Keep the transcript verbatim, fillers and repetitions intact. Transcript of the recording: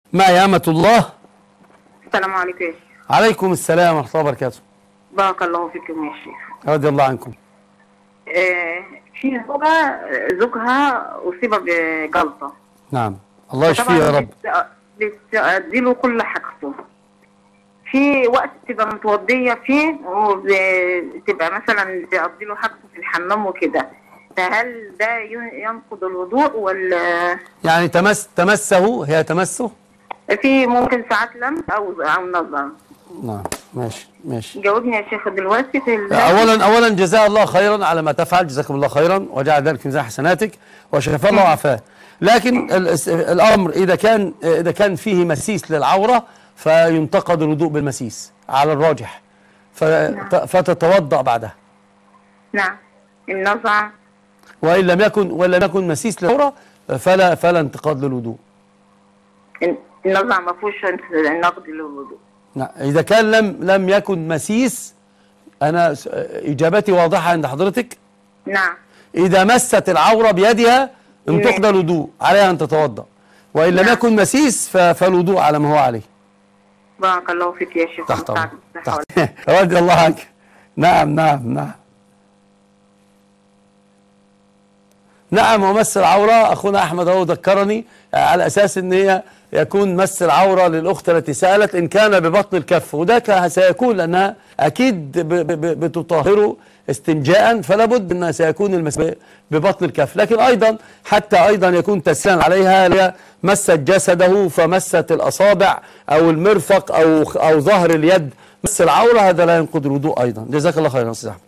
ما يا أمة الله. السلام عليكم يا شيخ. عليكم السلام ورحمة الله وبركاته. بارك الله فيكم يا شيخ. رضي الله عنكم. آه في زوجة زوجها أصيب بجلطة. نعم، الله يشفيه يا رب. بتديله كل حاجته. في وقت تبقى متوضية فيه وبتبقى مثلا بتقضي له حاجته في الحمام وكده، فهل ده ينقض الوضوء ولا؟ يعني تمس تمسه هي تمسه؟ في ممكن ساعات لمس أو أو نظر. نعم ماشي ماشي. جاوبني يا شيخ دلوقتي في اولا اولا جزاه الله خيرا على ما تفعل، جزاكم الله خيرا وجعل ذلك في ميزان حسناتك وشفاه الله وعافاه. لكن الامر اذا كان اذا كان فيه مسيس للعوره فينتقد الوضوء بالمسيس على الراجح، فتتوضا بعدها. نعم. النزع وان لم يكن وان لم يكن مسيس للعوره فلا فلا انتقاد للوضوء. النزع ما فيهوش نقد للوضوء. نعم، إذا كان لم لم يكن مسيس، أنا إجابتي واضحة عند حضرتك؟ نعم. إذا مست العورة بيدها انتقد الوضوء، عليها أن تتوضأ، وإن لم يكن مسيس فالوضوء على ما هو عليه. بارك الله فيك يا شيخ. تحت تحت رضي الله عنك. نعم نعم نعم. نعم، ومس العورة أخونا أحمد أهو ذكرني على أساس أن هي يكون مس العورة للأخت التي سألت إن كان ببطن الكف، وده سيكون لأنها أكيد بتطهره استنجاء، فلا بد أنها سيكون المس ببطن الكف. لكن أيضا حتى أيضا يكون تسهيلا عليها، هي مست جسده فمست الأصابع أو المرفق أو أو ظهر اليد، مس العورة، هذا لا ينقض الوضوء أيضا. جزاك الله خيرا أستاذ أحمد.